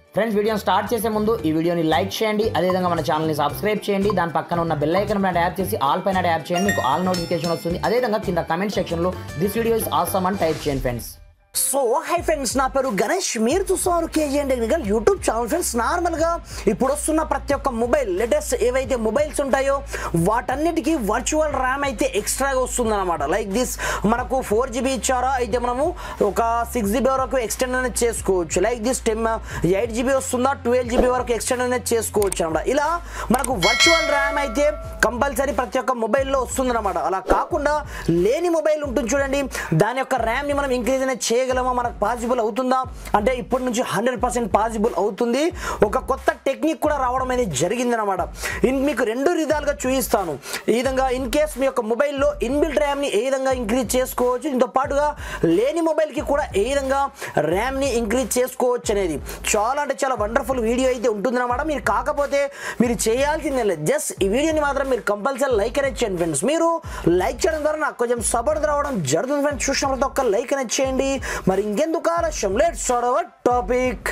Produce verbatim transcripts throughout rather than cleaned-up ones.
Friends వీడియోని start చేసే ముందు ఈ వీడియోని లైక్ చేయండి, అదేవిధంగా మన ఛానల్ని సబ్స్క్రైబ్ చేయండి, దాని పక్కన ఉన్న బెల్ ఐకాన్ పైన ట్యాప్ చేసి ఆల్ పైన ట్యాప్ చేయండి, మీకు ఆల్ నోటిఫికేషన్ వస్తుంది. అదేవిధంగా కింద కమెంట్ సెక్షన్లో దిస్ వీడియో ఇస్ ఆసమ్ అని టైప్ చేయండి ఫ్రెండ్స్. సో హై ఫ్రెండ్స్, నా పేరు గణేష్, మీరు చూస్తున్నారు KGN technical YouTube channel. Friends నార్మల్గా ఇప్పుడు వస్తున్న ప్రతి ఒక్క మొబైల్ లేటెస్ట్ ఏవైతే మొబైల్స్ ఉంటాయో వాటన్నిటికీ వర్చువల్ ర్యామ్ అయితే ఎక్స్ట్రాగా వస్తుంది అనమాట. లైక్ దిస్ మనకు ఫోర్ జీబీ ఇచ్చారా, అయితే మనము ఒక సిక్స్ జీబీ వరకు ఎక్స్టెండ్ అనేది చేసుకోవచ్చు. Like this ten eight GB వస్తుందా, ట్వెల్వ్ జీబీ వరకు ఎక్స్టెండ్ అనేది చేసుకోవచ్చు అనమాట. ఇలా మనకు వర్చువల్ ర్యామ్ అయితే కంపల్సరీ ప్రతి ఒక్క మొబైల్లో వస్తుంది అనమాట. అలా కాకుండా లేని మొబైల్ ఉంటుంది చూడండి, దాని యొక్క ర్యామ్ని మనం ఇంక్రీజ్ అనేది చేయగలమా, మనకు పాసిబుల్ అవుతుందా అంటే ఇప్పటి నుంచి హండ్రెడ్ పర్సెంట్ పాసిబుల్ అవుతుంది. ఒక కొత్త టెక్నిక్ కూడా రావడం అనేది జరిగింది అనమాట. మీకు రెండు విధాలుగా చూపిస్తాను. ఈ విధంగా ఇన్ కేస్ మీ యొక్క మొబైల్లో ఇన్బిల్ట్ ర్యామ్ని ఏ విధంగా ఇంక్రీజ్ చేసుకోవచ్చు, దీంతో పాటుగా లేని మొబైల్కి కూడా ఏ విధంగా ర్యామ్ని ఇంక్రీజ్ చేసుకోవచ్చు అనేది చాలా అంటే చాలా వండర్ఫుల్ వీడియో అయితే ఉంటుందన్నమాట. మీరు కాకపోతే మీరు చేయాల్సిందే లేదు, జస్ట్ ఈ వీడియోని మాత్రం మీరు కంపల్సరీ లైక్ అనేది చేయండి ఫ్రెండ్స్. మీరు లైక్ చేయడం ద్వారా నాకు కొంచెం సపోర్ట్ రావడం జరుగుతుంది ఫ్రెండ్స్. చూసిన ప్రతి ఒక్క లైక్ అనేది చేయండి. మరి ఇంకెందుకు ఆలస్యం, let's start our topic.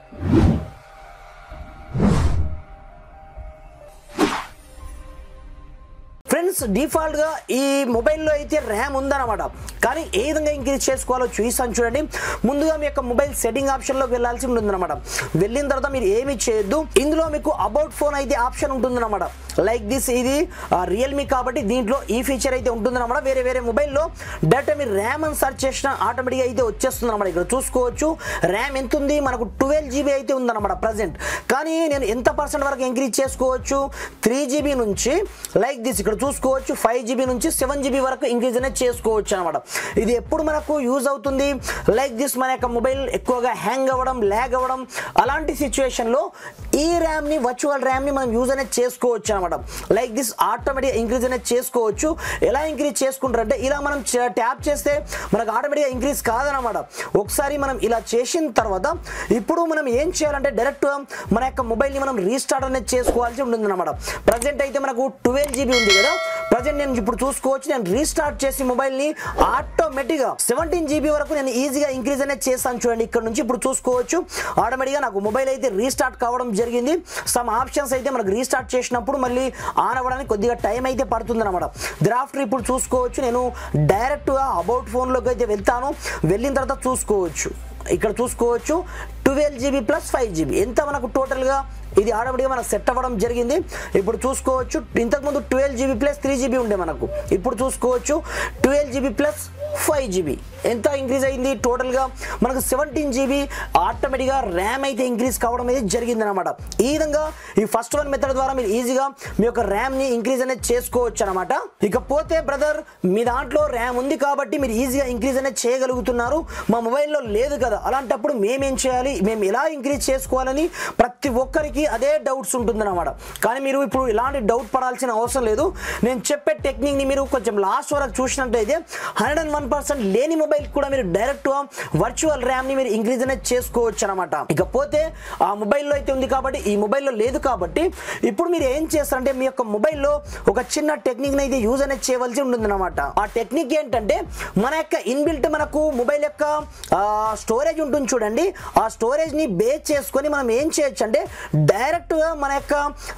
Friends డిఫాల్ట్గా ఈ మొబైల్లో అయితే ర్యామ్ ఉందన్నమాట, కానీ ఏ విధంగా ఇంక్రీజ్ చేసుకోవాలో చూపిస్తాను చూడండి. ముందుగా మీ యొక్క మొబైల్ సెట్టింగ్ ఆప్షన్లోకి వెళ్ళాల్సి ఉంటుందన్నమాట. వెళ్ళిన తర్వాత మీరు ఏమి చేయొద్దు, ఇందులో మీకు అబౌట్ ఫోన్ అయితే ఆప్షన్ ఉంటుందన్నమాట. లైక్ దిస్, ఇది రియల్మీ కాబట్టి దీంట్లో ఈ ఫీచర్ అయితే ఉంటుందన్నమాట. వేరే వేరే మొబైల్లో డైరెక్ట్ మీరు ర్యామ్ అని సెర్చ్ చేసిన ఆటోమేటిక్గా అయితే వచ్చేస్తుంది అనమాట. ఇక్కడ చూసుకోవచ్చు ర్యామ్ ఎంత ఉంది, మనకు ట్వెల్వ్ జీబీ అయితే ఉందన్నమాట ప్రజెంట్. కానీ నేను ఎంత పర్సెంట్ వరకు ఇంక్రీజ్ చేసుకోవచ్చు, త్రీ జీబీ నుంచి లైక్ దిస్ ఇక్కడ చూసుకోవచ్చు ఫైవ్ జీబీ నుంచి సెవెన్ జీబీ వరకు ఇంక్రీజ్ అనేది చేసుకోవచ్చు అనమాట. ఇది ఎప్పుడు మనకు యూజ్ అవుతుంది, లైక్ దిస్ మన యొక్క మొబైల్ ఎక్కువగా హ్యాంగ్ అవ్వడం, ల్యాగ్ అవ్వడం అలాంటి సిచ్యువేషన్లో ఈ ర్యామ్ని వర్చువల్ ర్యామ్ని మనం యూజ్ అనేది చేసుకోవచ్చు అనమాట. లైక్ దిస్ ఆటోమేటిక్గా ఇంక్రీజ్ అనేది చేసుకోవచ్చు. ఎలా ఇంక్రీజ్ చేసుకుంటారంటే ఇలా మనం ట్యాప్ చేస్తే మనకు ఆటోమేటిక్గా ఇంక్రీజ్ కాదనమాట. ఒకసారి మనం ఇలా చేసిన తర్వాత ఇప్పుడు మనం ఏం చేయాలంటే డైరెక్ట్గా మన యొక్క మొబైల్ని మనం రీస్టార్ట్ అనేది చేసుకోవాల్సి ఉంటుంది అనమాట. ప్రజెంట్ అయితే మనకు ట్వెల్వ్ జీబీ ఉంది కదా, ప్రజెంట్ నేను ఇప్పుడు చూసుకోవచ్చు నేను రీస్టార్ట్ చేసి మొబైల్ని ఆటోమేటిక్గా సెవెంటీన్ జీబీ వరకు నేను ఈజీగా ఇంక్రీజ్ అనేది చేస్తాను చూడండి. ఇక్కడ నుంచి ఇప్పుడు చూసుకోవచ్చు ఆటోమేటిక్గా నాకు మొబైల్ అయితే రీస్టార్ట్ కావడం జరిగింది. సమ్ ఆప్షన్స్ అయితే మనకు రీస్టార్ట్ చేసినప్పుడు మళ్ళీ ఆన్ అవ్వడానికి కొద్దిగా టైం అయితే పడుతుంది అనమాట. దిరాఫ్టర్ ఇప్పుడు చూసుకోవచ్చు నేను డైరెక్ట్గా అబౌట్ ఫోన్లోకి అయితే వెళ్తాను. వెళ్ళిన తర్వాత చూసుకోవచ్చు ఇక్కడ చూసుకోవచ్చు twelve GB plus five GB ఎంత మనకు టోటల్గా ఇది ఆటోమేటిక్గా మనకు సెట్ అవ్వడం జరిగింది. ఇప్పుడు చూసుకోవచ్చు ఇంతకుముందు twelve GB plus three GB ఉండే మనకు, ఇప్పుడు చూసుకోవచ్చు twelve GB plus five GB ఎంత ఇంక్రీజ్ అయింది, టోటల్గా మనకు సెవెంటీన్ జీబీ ఆటోమేటిక్గా ర్యామ్ అయితే ఇంక్రీజ్ కావడం అనేది జరిగింది అనమాట. ఈ విధంగా ఈ ఫస్ట్ వన్ మెథడ్ ద్వారా మీరు ఈజీగా మీ యొక్క ర్యామ్ని ఇంక్రీజ్ అనేది చేసుకోవచ్చు అనమాట. ఇకపోతే బ్రదర్ మీ దాంట్లో ర్యామ్ ఉంది కాబట్టి మీరు ఈజీగా ఇంక్రీజ్ అనేది చేయగలుగుతున్నారు, మా మొబైల్లో లేదు కదా, అలాంటప్పుడు మేమేం చేయాలి, మేము ఎలా ఇంక్రీజ్ చేసుకోవాలని ప్రతి ఒక్కరికి అదే డౌట్స్ ఉంటుందన్నమాట. కానీ మీరు ఇప్పుడు ఇలాంటి డౌట్ పడాల్సిన అవసరం లేదు. నేను చెప్పే టెక్నిక్ని మీరు కొంచెం లాస్ట్ వరకు చూసినట్టయితే హండ్రెడ్ అండ్ వన్ పర్సెంట్ లేని మొబైల్ కూడా మీరు డైరెక్ట్గా వర్చువల్ ర్యామ్ని మీరు ఇంక్రీజ్ అనేది చేసుకోవచ్చు అనమాట. ఇకపోతే ఆ మొబైల్లో అయితే ఉంది కాబట్టి ఈ మొబైల్లో లేదు కాబట్టి ఇప్పుడు మీరు ఏం చేస్తారంటే మీ యొక్క మొబైల్లో ఒక చిన్న టెక్నిక్ని అయితే యూజ్ అనేది చేయవలసి ఉంటుంది అనమాట. ఆ టెక్నిక్ ఏంటంటే మన యొక్క ఇన్బిల్ట్ మనకు మొబైల్ యొక్క స్టోరేజ్ ఉంటుంది చూడండి, ఆ స్టోరేజ్ని బేస్ చేసుకొని మనం ఏం చేయొచ్చు అంటే డైరెక్ట్గా మన యొక్క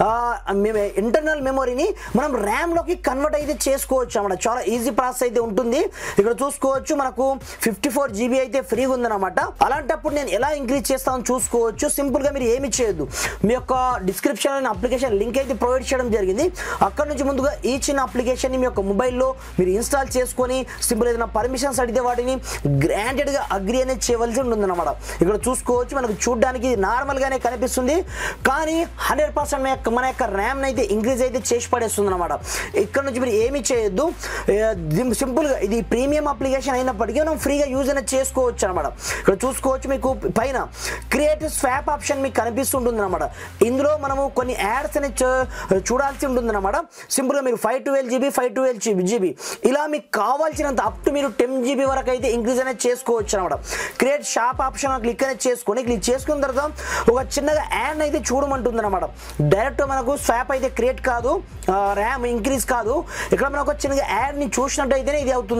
ఇంటర్నల్ మెమొరీని మనం ర్యామ్లోకి కన్వర్ట్ అయితే చేసుకోవచ్చు అన్నమాట. చాలా ఈజీ ప్రాసెస్ అయితే ఉంటుంది. ఇక్కడ చూసుకోవచ్చు మనకు ఫిఫ్టీ ఫోర్ జీబీ అయితే ఫ్రీగా ఉందన్నమాట. అలాంటప్పుడు నేను ఎలా ఇంక్రీజ్ చేస్తానో చూసుకోవచ్చు. సింపుల్గా మీరు ఏమి చేయొద్దు, మీ యొక్క డిస్క్రిప్షన్ అప్లికేషన్ లింక్ అయితే ప్రొవైడ్ చేయడం జరిగింది. అక్కడ నుంచి ముందుగా ఈ చిన్న అప్లికేషన్ని మీ యొక్క మొబైల్లో మీరు ఇన్స్టాల్ చేసుకొని సింపుల్ ఏదైనా పర్మిషన్స్ అడిగితే వాటిని గ్రాంటెడ్గా అగ్రీ అనేది చేయవలసి ఉంటుందన్నమాట. ఇక్కడ చూసుకోవచ్చు మనకు చూడడానికి నార్మల్గానే కనిపిస్తుంది, కానీ హండ్రెడ్ పర్సెంట్ మన యొక్క ర్యామ్ అయితే ఇంక్రీజ్ అయితే చేసి పడేస్తుంది అనమాట. ఇక్కడ నుంచి మీరు ఏమి చేయొద్దు, సింపుల్గా ఇది ప్రీమియం అప్లికేషన్ అయినప్పటికీ మనం ఫ్రీగా యూజ్ అనేది చేసుకోవచ్చు అనమాట. ఇక్కడ చూసుకోవచ్చు మీకు పైన క్రియేట్ స్వాప్ ఆప్షన్ మీకు కనిపిస్తుంటుంది అనమాట. ఇందులో మనము కొన్ని యాడ్స్ అనేది చూడాల్సి ఉంటుంది అనమాట. సింపుల్గా మీరు five twelve GB five twelve GB ఇలా మీకు కావాల్సినంత అప్ టు మీరు టెన్ జీబీ వరకు అయితే ఇంక్రీజ్ అనేది చేసుకోవచ్చు అనమాట. క్రియేట్ షాప్ ఆప్షన్ క్లిక్ అనేది చేసుకొని క్లిక్ చేసుకున్న తర్వాత ఒక చిన్నగా యాడ్ అయితే చూడమంటుంది అనమాట. డైరెక్ట్ మనకు స్వాప్ అయితే క్రియేట్ కాదు, ర్యామ్ ఇంక్రీజ్ కాదు. ఇక్కడ మనకు చిన్నగా యాడ్ని చూసినట్టయితేనే ఇది అవుతుంది అనమాట.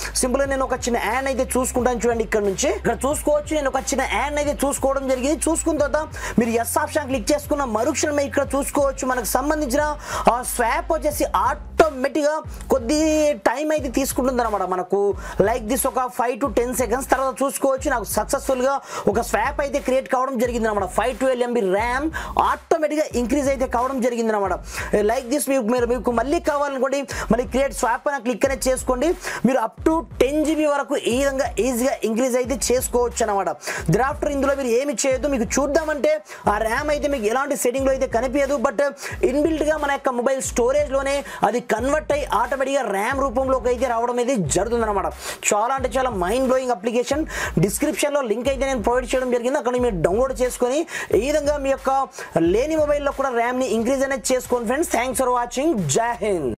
సింపుల్ గా నేను ఒక చిన్న యాడ్ అయితే చూసుకుంటాను చూడండి. ఇక్కడ నుంచి ఇక్కడ చూసుకోవచ్చు, నేను ఒక చిన్న యాడ్ అయితే చూసుకోవడం జరిగింది. చూసుకున్న తర్వాత మీరు ఎస్ ఆప్షన్ క్లిక్ చేసుకున్న మరుక్షణం ఇక్కడ చూసుకోవచ్చు మనకు సంబంధించిన ఆ స్వాప్ వచ్చేసి ఆటోమేటిక్ గా కొద్ది టైం అయితే తీసుకుంటుంది అనమాట. మనకు లైక్ దిస్ ఒక ఫైవ్ టు టెన్ సెకండ్స్ తర్వాత చూసుకోవచ్చు నాకు సక్సెస్ఫుల్ గా ఒక స్వాప్ అయితే క్రియేట్ కావడం జరిగింది అనమాట. Five twelve MB RAM automatic గా ఇంక్రీజ్ అయితే కావడం జరిగింది అనమాట. లైక్ దిస్ మీరు మీకు మళ్ళీ కావాలనుకోండి మళ్ళీ క్రియేట్ స్వాప్ అని క్లిక్ అనేది చేసుకోండి. మీరు అప్ టు టెన్ జీబీ వరకు ఈ విధంగా ఈజీగా ఇంక్రీజ్ అయితే చేసుకోవచ్చు అనమాట. డ్రాఫ్టర్ ఇందులో మీరు ఏమి చేయొద్దు, మీకు చూద్దామంటే ఆ ర్యామ్ అయితే మీకు ఎలాంటి సెట్టింగ్ లో అయితే కనిపించదు. బట్ ఇన్బిల్ట్ గా మన యొక్క మొబైల్ స్టోరేజ్ లోనే అది కన్వర్ట్ అయ్యి ఆటోమేటిక్ గా ర్యామ్ రూపంలోకి అయితే రావడం అయితే జరుగుతుంది అనమాట. చాలా అంటే చాలా మైండ్ బ్లోయింగ్ అప్లికేషన్. డిస్క్రిప్షన్ లో లింక్ అయితే నేను ప్రొవైడ్ చేయడం జరిగింది, అక్కడ మీరు డౌన్లోడ్ చేసుకొని ఈ విధంగా మీ యొక్క లేని మొబైల్లో కూడా ర్యామ్ ని ఇంక్రీజ్ అనేది చేసుకోండి ఫ్రెండ్స్. Thanks for watching. జై హింద్.